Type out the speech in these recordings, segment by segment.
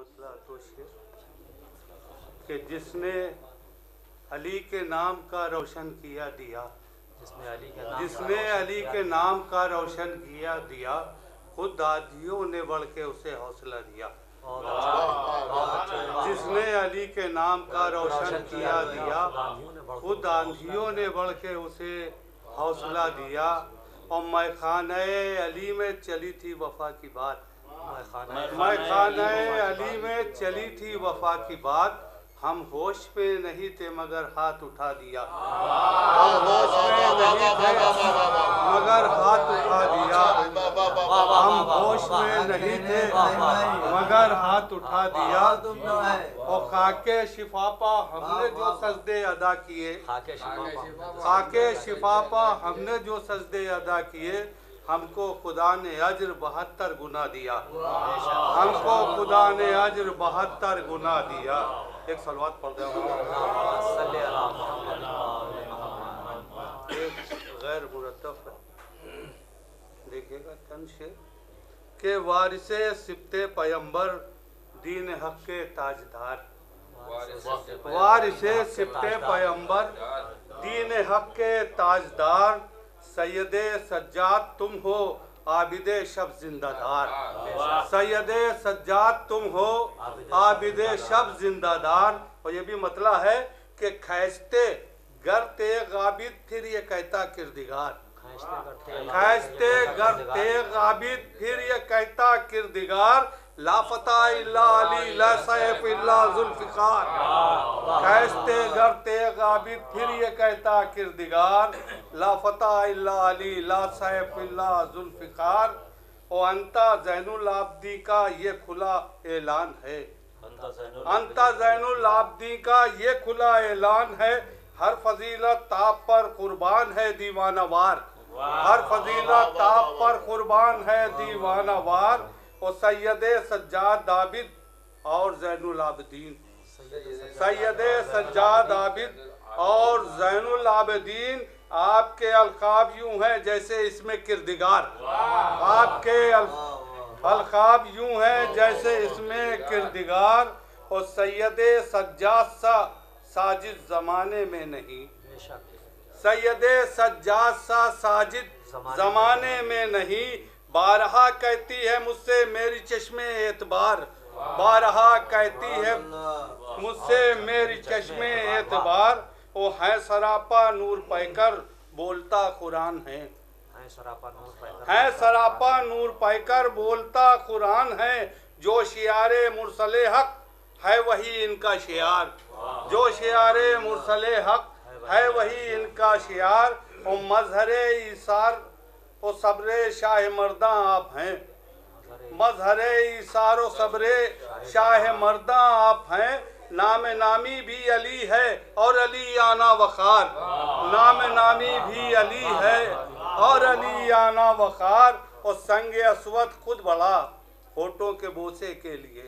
بتلا تو شیر کہ جس نے علی کے نام کا روشن کیا دیا، جس نے علی کے نام کا روشن کیا دیا، خود آندھیوں نے بڑھ کے اسے حوصلہ دیا۔ جس نے علی کے نام کا روشن کیا دیا، خود آندھیوں نے بڑھ کے اسے حوصلہ دیا۔ اور میں خانہ علی میں چلی تھی وفا کی بات، میں خانہ علی میں چلی تھی وفا کی بات، ہم ہوش پہ نہیں تھے مگر ہاتھ اٹھا دیا۔ ہم ہوش پہ نہیں تھے مگر ہاتھ اٹھا دیا، ہم ہوش میں نہیں تھے مگر ہاتھ اٹھا دیا۔ اور خاک شفا پا ہم نے جو سجدے ادا کیے، خاک شفا پا ہم نے جو سجدے ادا کیے، ہم کو خدا نے اجر 72 گنا دیا، ہم کو خدا نے اجر 72 گنا دیا۔ ایک صلوات پڑھ دیں۔ ایک غیر مرتب ہے، دیکھیے گا چند شعر کہ وارث سبط پیمبر دین حق کے تاجدار، وارث سبط پیمبر دین حق کے تاجدار، سید سجاد تم ہو عابد شب زندہ دار، سید سجاد تم ہو عابد شب زندہ دار۔ اور یہ بھی مطلع ہے کہ کھیچتے گر تیغ عابد پھر یہ کہتا کردگار، کھیچتے گر تیغ عابد پھر یہ کہتا کردگار، لا فتح الا علی لا سیف الا ذوالفقار، کھیچتے گر تیغ عابد پھر یہ کہتا کردگار، لا فتح الا علی لا سیف الا ذوالفقار۔ اور انتا زین العابدین کا یہ کھلا اعلان ہے، انتا زین العابدین کا یہ کھلا اعلان ہے، ہر فضیلت آپ پر قربان ہے دیوانہ وار، ہر فضیلت آپ پر قربان ہے دیوانہ وار۔ اور سید سجاد عابد اور زین العابدین، سید سجاد عابد اور زین العابدین، آپ کے القاب یوں ہیں جیسے اس میں کردگار، آپ کے القاب یوں ہیں جیسے اس میں کردگار۔ اور سید سجاد سا ساجد زمانے میں نہیں، سید سجاد سا ساجد زمانے میں نہیں، بارہا کہتی ہے مجھ سے میری چشم اعتبار، بارہا کہتی ہے مجھ سے میری چشم اعتبار۔ وہ ہے سراپا نور پہ کر بولتا قرآن ہے، ہے سراپا نور پہ کر بولتا قرآن ہے، جو شعار مرسل حق ہے وہی ان کا شعار، جو شعار مرسل حق ہے وہی ان کا شعار۔ اور مظہر ایثار و صبر شاہ مرداں آپ ہیں، مظہر ایثار و صبر شاہ مرداں آپ ہیں، نام نامی بھی علی ہے اور علی آنا وقار، نام نامی بھی علی ہے اور علی آنا وقار۔ اور سنگ اسود خود بڑھا ہونٹوں کے بوسے کے لیے،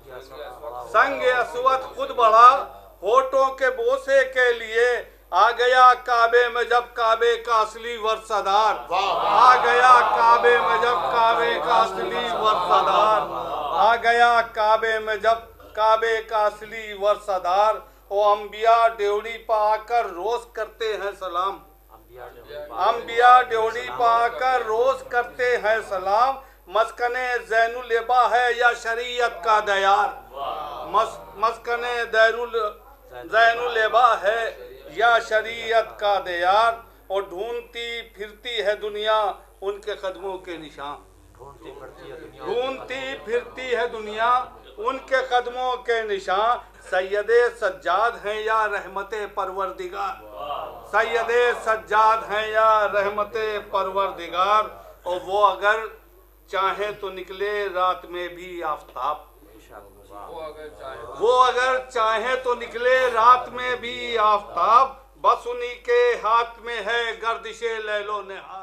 سنگ اسود خود بڑھا ہونٹوں کے بوسے کے لیے، آ گیا کعبے میں جب کعبے کا اصلی ورثہ دار، آ گیا کعبے میں جب کعبے کا اصلی ورثہ دار، آ گیا کعبے میں جب کعبے کا اصلی ورثہ دار۔ وہ انبیاء ڈیوڑی پہ آ کر روز کرتے ہیں سلام، انبیاء ڈیوڑی پہ آ کر روز کرتے ہیں سلام، مسکن زین العبا ہے یا شریعت کا دیار، مسکن زین العبا ہے یا شریعت کا دیار۔ اور ڈھونڈتی پھرتی ہے دنیا ان کے قدموں کے نشان، ڈھونڈتی پھرتی ہے دنیا ان کے قدموں کے نشان، سید سجاد ہیں یا رحمت پروردگار، سید سجاد ہیں یا رحمت پروردگار۔ اور وہ اگر چاہیں تو نکلے رات میں بھی آفتاب، وہ اگر چاہیں تو نکلے رات میں بھی آفتاب، بس انہی کے ہاتھ میں ہے گردش لیل و نہار۔